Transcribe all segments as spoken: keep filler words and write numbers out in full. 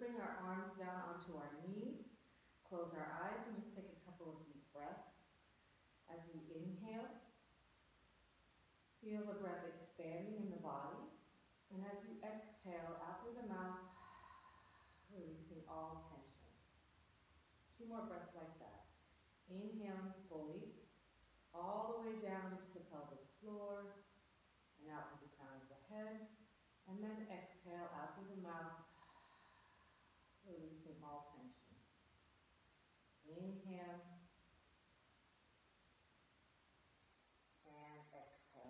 bring our arms down onto our knees, close our eyes, and just take a couple of deep breaths. As we inhale, feel the breath expanding in the body. And as you exhale out through the mouth, releasing all tension. Two more breaths like that. Inhaling fully, all the way down into the pelvic floor, and out to the crown of the head. And then exhale out through the mouth, releasing all tension. Inhale, and exhale.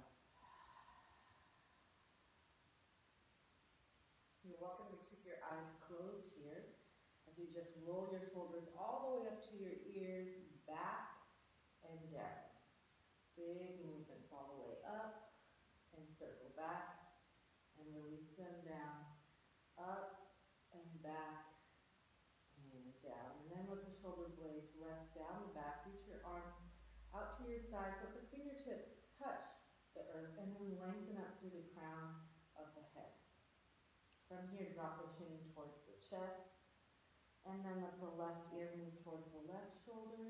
You're welcome to keep your eyes closed here as you just roll your shoulders all the way up to your ears, back and down. Big movements all the way up and circle back and release them down, up and back and down. And then let the shoulder blades rest down the back. Reach your arms out to your sides. Let the fingertips touch the earth and then lengthen up through the crown of the head. From here, drop the chin towards the chest, and then let the left ear move towards the left shoulder,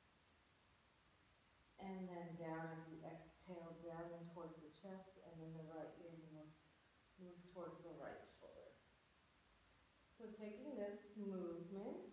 and then down as you exhale, down and towards the chest, and then the right ear move, moves towards the right shoulder. So taking this movement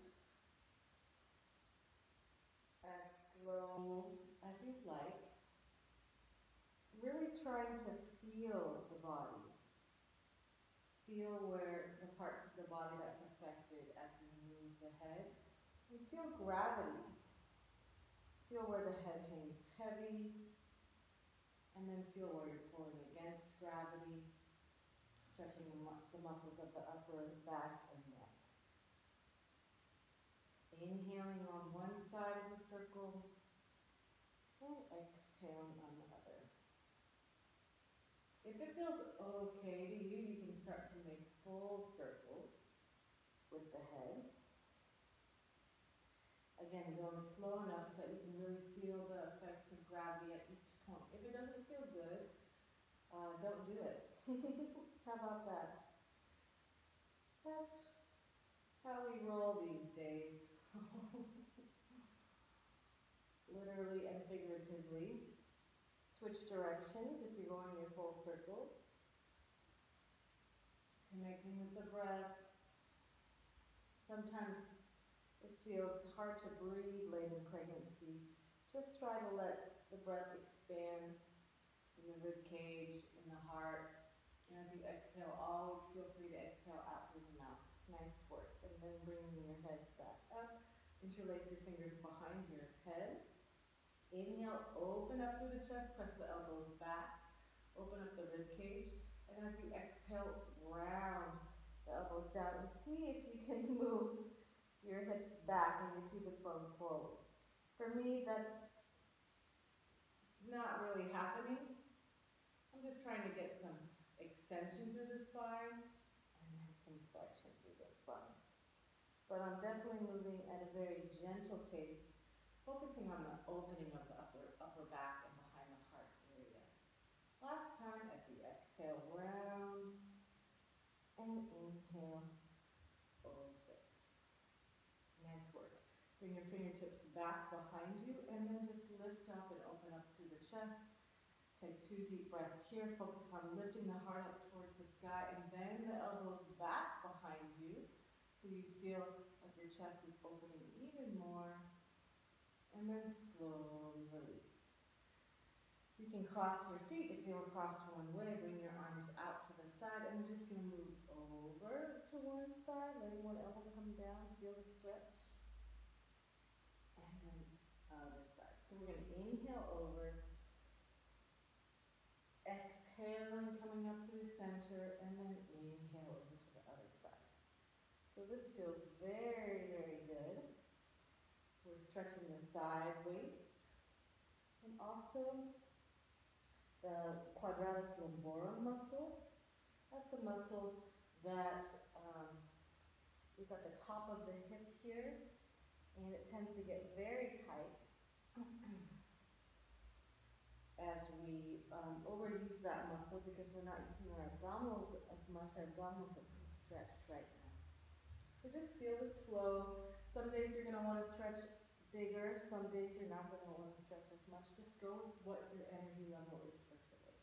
as slow as you'd like, really trying to feel the body. Feel where the parts of the body that's affected as you move the head. And feel gravity. Feel where the head hangs heavy. And then feel where you're pulling against gravity. Stretching the, mu the muscles of the upper back and neck. Inhaling on one side of the circle. And exhaling on the other. If it feels okay to you, you can start to make full circles with the head. Again, going slow enough that you can really feel the effects of gravity at each point. If it doesn't feel good, uh, don't do it. How about that? That's how we roll these days. Literally and figuratively. Switch directions if you're going your full circles. Connecting with the breath. Sometimes it feels hard to breathe late in pregnancy. Just try to let the breath expand in the rib cage, in the heart. And as you exhale, always feel free to exhale out through the mouth. Nice work. And then bringing your head back up. Interlace your fingers behind your head. Inhale, open up through the chest, press the elbows back, open up the rib cage, and as you exhale, round the elbows down and see if you can move your hips back and your pubic bone forward. For me, that's not really happening. I'm just trying to get some extension through the spine and then some flexion through the spine. But I'm definitely moving at a very gentle pace, focusing on the opening of the upper, upper back and behind the heart area. Last time, as you exhale, round, and inhale, open. Nice work. Bring your fingertips back behind you, and then just lift up and open up through the chest. Take two deep breaths here. Focus on lifting the heart up towards the sky, and bend the elbows back behind you, so you feel like your chest is opening even more. And then slowly release. You can cross your feet if you were crossed one way. Bring your arms out to the side, and we're just going to move over to one side, letting one elbow come down. Feel the stretch. And then other side. So we're going to inhale over, exhaling, coming up through center, and then inhale over to the other side. So this feels very, very good. We're stretching the side waist, and also the quadratus lumborum muscle. That's a muscle that um, is at the top of the hip here, and it tends to get very tight as we um, overuse that muscle because we're not using our abdominals as much. Our abdominals are pretty stretched right now. So just feel this flow. Some days you're going to want to stretch bigger, some days you're not going to want to stretch as much. Just go with what your energy level is for today.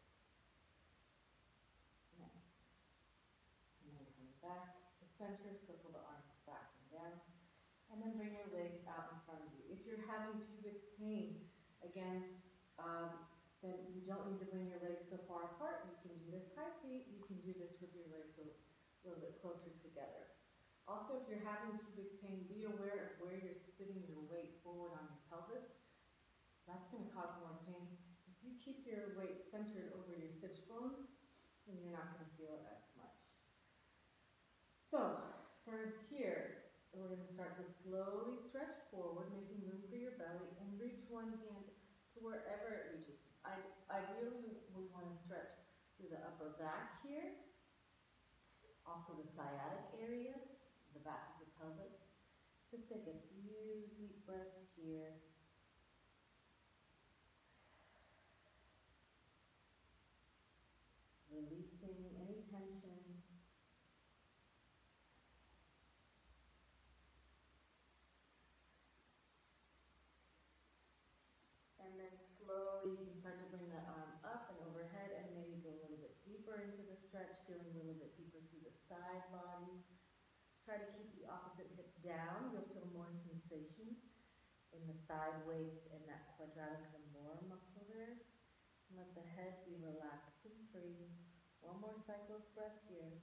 Nice. And then coming back to center, circle the arms back and down. And then bring your legs out in front of you. If you're having pubic pain, again, um, then you don't need to bring your legs so far apart. You can do this high feet. You can do this with your legs a little bit closer together. Also, if you're having pubic pain, be aware of where you're sitting your weight forward on your pelvis. That's going to cause more pain. If you keep your weight centered over your sitch bones, then you're not going to feel it as much. So, for here, we're going to start to slowly stretch forward, making room for your belly, and reach one hand to wherever it reaches. I, ideally, we want to stretch through the upper back here, also the sciatic area, the back of the pelvis. Just take a few deep breaths here. Releasing any tension. And then slowly you can start to bring the arm up and overhead and maybe go a little bit deeper into the stretch, feeling a little bit deeper through the side body. Try to keep the opposite hip down. You'll feel more sensation in the side waist and that quadratus lumborum muscle there. And let the head be relaxed and free. One more cycle of breath here.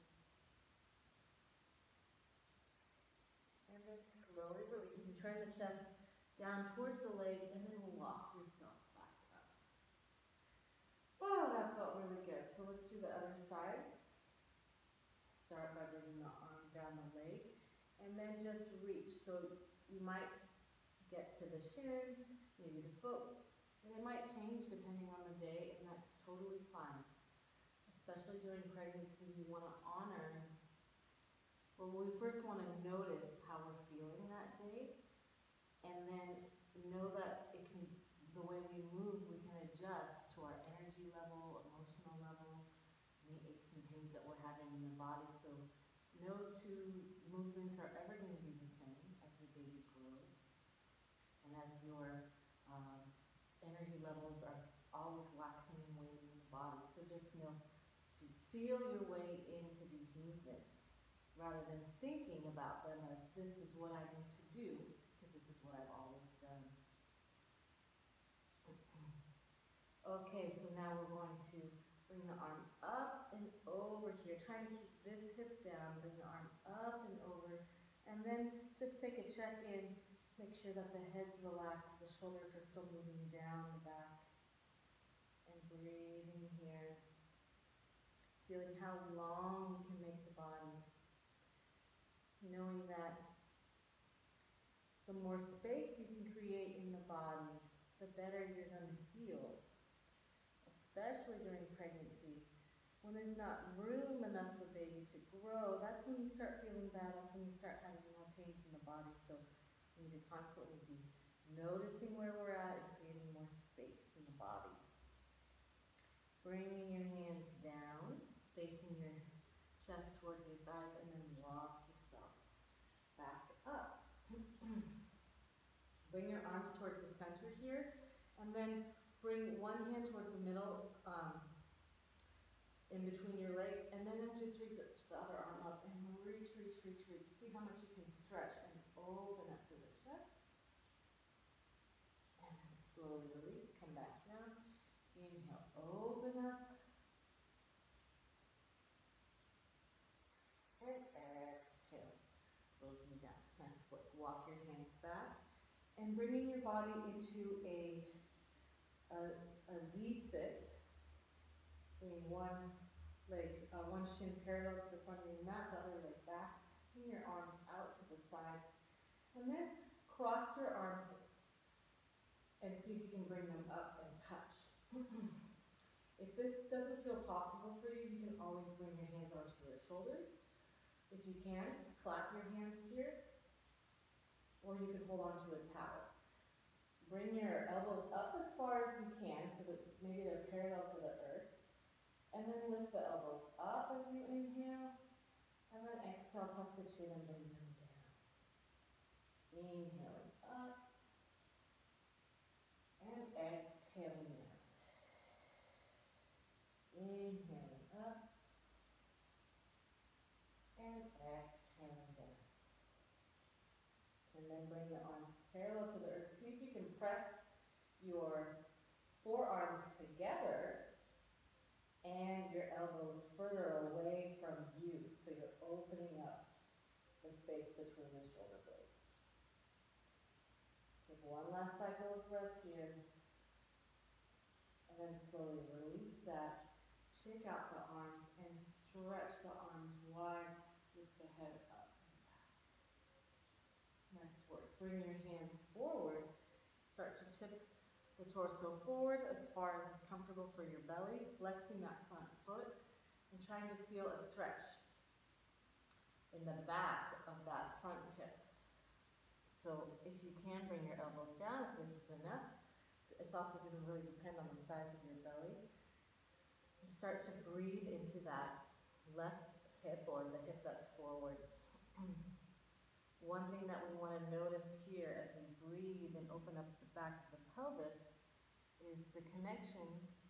And then slowly releasing. Turn the chest down towards the leg and then walk yourself back up. Oh, that felt really good. So let's do the other side. Start by bringing the arm down the leg and then just reach. So you might get to the shin, maybe the foot, and it might change depending on the day, and that's totally fine. Especially during pregnancy, we want to honor, well, we first want to notice how we're feeling that day, and then know that it can, the way we move, we can adjust to our energy level, emotional level, any aches and pains that we're having in the body. So no two movements are ever going to be the same as your baby grows. And as your um, energy levels are always waxing and waning in the body. So just know to feel your way into these movements rather than thinking about them as this is what I need to do, because this is what I've always done. Okay, so now we're going to bring the arm up and over here. Trying to keep this hip down, bring the arm up and over, and then just take a check-in. Make sure that the head's relaxed, the shoulders are still moving down the back, and breathing here. Feeling how long you can make the body. Knowing that the more space you can create in the body, the better you're going to feel. Especially during pregnancy. When there's not room enough for baby to grow, that's when you start feeling bad, that's when you start having more pains in the body. So we need to constantly be noticing where we're at and creating more space in the body. Bringing your hands down, facing your chest towards your thighs, and then walk yourself back up. Bring your arms towards the center here, and then bring one hand towards the middle, um, in between your legs, and then just reach the other arm up and reach, reach, reach, reach. See how much you can stretch and open up through the chest. And then slowly release, come back down. Inhale, open up. And exhale, closing down. Nice work. Walk your hands back and bringing your body into a A, a Z-sit, bringing one leg, uh, one shin parallel to the front of your mat, the other leg back, bring your arms out to the sides, and then cross your arms and see if you can bring them up and touch. If this doesn't feel possible for you, you can always bring your hands onto your shoulders. If you can, clap your hands here, or you can hold onto a towel. Bring your elbows up as far as you can, so that maybe they're parallel to the earth. And then lift the elbows up as you inhale. And then exhale, tuck the chin and bring them Inhaling up and exhaling down. Inhaling up and exhaling down. And then bring the arms parallel to the earth. See if you can press your forearms together and your elbows further away from you. So you're opening up the space between the shoulder blades. Take one last cycle of breath here. And then slowly release that. Shake out the arms and stretch the arms wide with the head up and back. Nice work. Bring your hands forward. Start to tip the torso forward as far as is comfortable for your belly, flexing that front foot and trying to feel a stretch in the back of that front hip. So if you can bring your elbows down, if this is enough, it's also going to really depend on the size of your belly. And start to breathe into that left hip or the hip that's forward. One thing that we want to notice here as we breathe and open up the back of the pelvis is the connection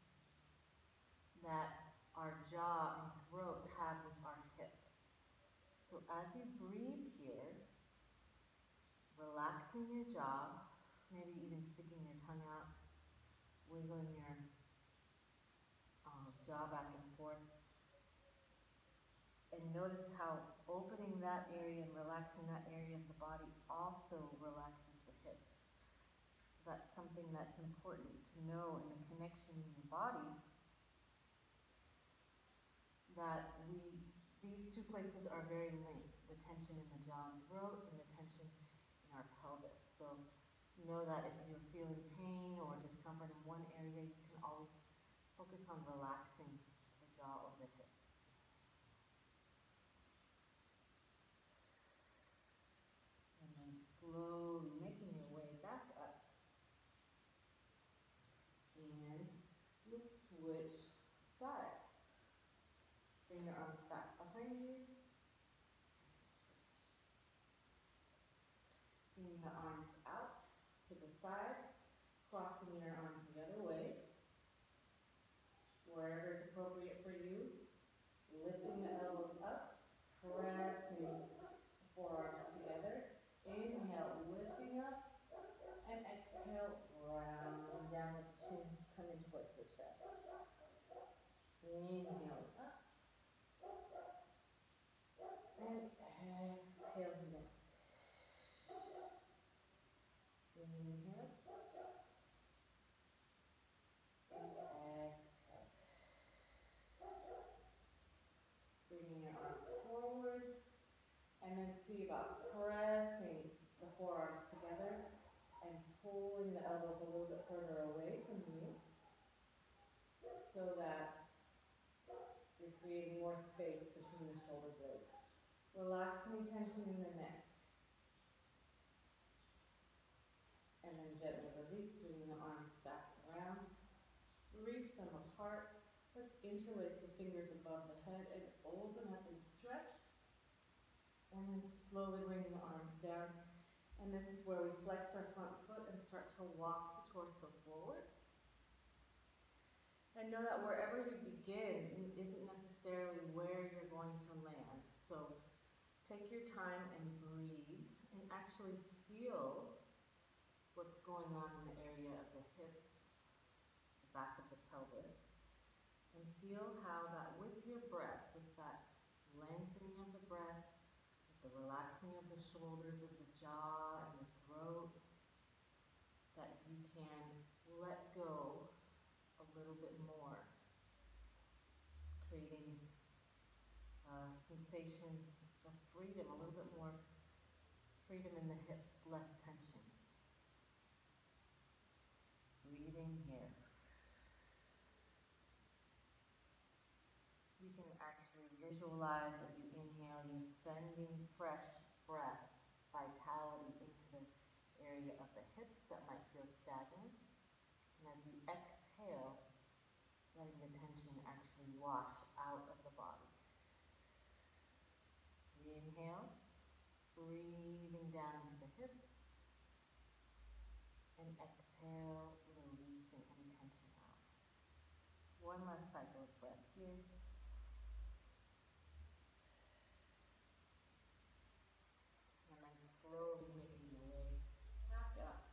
that our jaw and throat have with our hips. So as you breathe here, relaxing your jaw, maybe even sticking your tongue out, wiggling your uh, jaw back and forth. And notice how opening that area and relaxing that area of the body also relaxes the hips. So that's something that's important to know in the connection in your body, that we, these two places are very linked, the tension in the jaw and throat and the tension in our pelvis. So know that if you're feeling pain or discomfort in one area, you can always focus on relaxing the jaw or the hips. And then slowly making your way back up. And we'll switch sides. Bring your arms back behind you. Bring the arms out to the sides, crossing your arms the other way. Wherever is appropriate for you. Lifting the elbows up, pressing the forearms together. Inhale, lifting up, and exhale, rounding down with the chin, coming towards the chest. Inhale up, and exhaling down. Inhale, and exhale. Bringing your arms forward, and then see about pressing the forearms together and pulling the elbows a little bit further away from you so that you're creating more space between the shoulder blades. Relaxing tension in the neck. And then gently release, bringing the arms back around. Reach them apart. Let's interlace the fingers above the head and open up and stretch. And then slowly bringing the arms down. And this is where we flex our front foot and start to walk the torso forward. And know that wherever you begin isn't necessarily where you're going to land. So take your time and breathe and actually feel what's going on in the area of the hips, the back of the pelvis. And feel how that with your breath, with that lengthening of the breath, with the relaxing of the shoulders, of the jaw and the throat, that you can let go a little bit more, creating a sensation of freedom, a little bit more freedom in the hips, less tension. Breathing here. You can actually visualize as you inhale, you're sending fresh breath, vitality into the area of the hips that might feel stagnant. And as you exhale, letting the tension actually wash out of the body. Inhale, breathing down into the hips. And exhale, releasing any tension out. One last cycle of breath here. And then slowly making your way back up.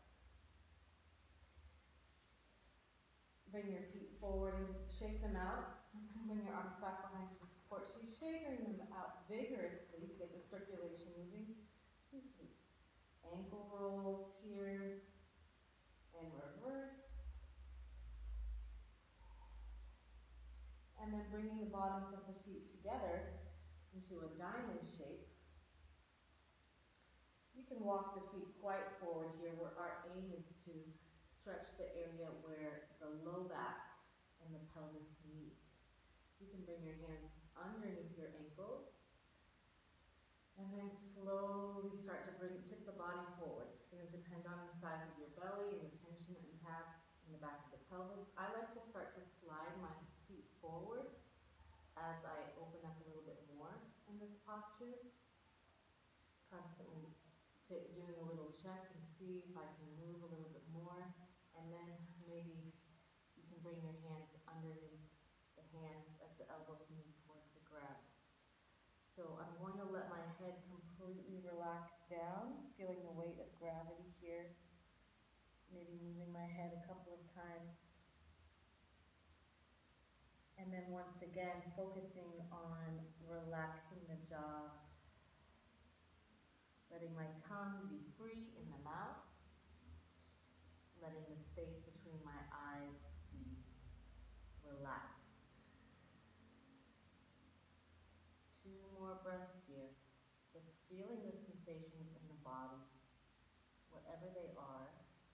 Bring your feet forward and just shake them out. Bring your arms back behind you to support. So you're shaking them out vigorously to get the circulation moving. Do some ankle rolls here and reverse. And then bringing the bottoms of the feet together into a diamond shape. You can walk the feet quite forward here, where our aim is to stretch the area where the low back and the pelvis meet. You can bring your hands underneath your ankles and then slowly start to bring, tip the body forward. It's going to depend on the size of your belly and the tension that you have in the back of the pelvis. I like to start to slide my feet forward as I open up a little bit more in this posture. Constantly doing a little check and see if I can move a little bit more. And then maybe you can bring your hands underneath the hands as the elbows move towards the ground. So I'm going to let my head completely relax down, feeling the weight of gravity here. Maybe moving my head a couple of times. And then once again, focusing on relaxing the jaw, letting my tongue be free in the mouth, letting the space between my eyes be relaxed. Two more breaths here, just feeling the sensations in the body, whatever they are.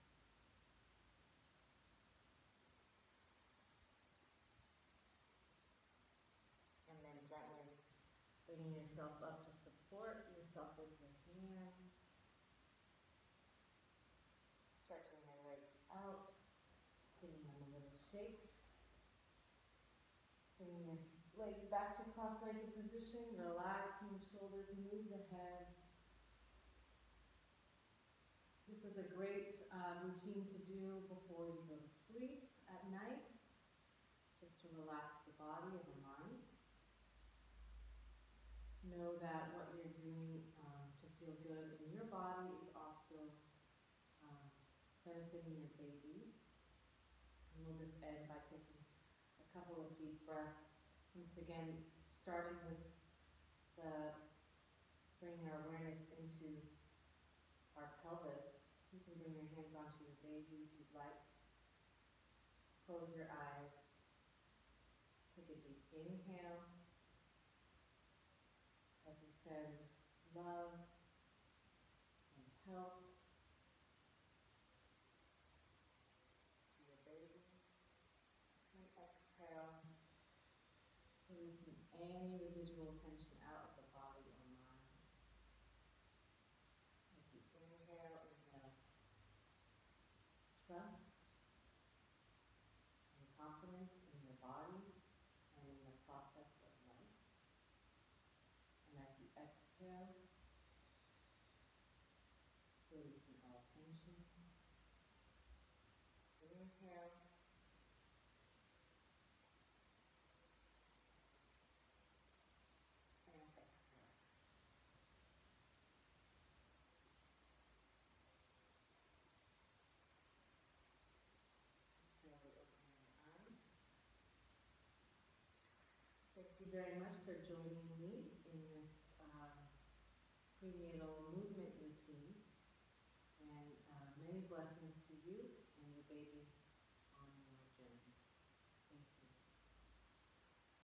And then gently bringing yourself up to support yourself with your hands. Stretching your legs out, giving them a little shake. Bringing your legs back to cross-legged position, relaxing the shoulders, move the head. This is a great uh, routine to do before you go to sleep at night, just to relax the body and the mind. Know that what you're doing um, to feel good in your body is also um, benefiting your baby. And we'll just end by taking a couple of deep breaths. Once again, starting with the bringing our awareness into our pelvis. You can bring your hands onto your baby if you'd like. Close your eyes. Take a deep inhale. As we send love and health to your baby. And exhale, releasing any residual tension out of the body or mind. As we inhale, inhale trust and confidence in your body and in the process of life. And as we exhale, releasing all tension. Inhale. And exhale. Slowly opening your eyes. Thank you very much for joining me in this um, prenatal movement routine. And uh, many blessings to you and your baby.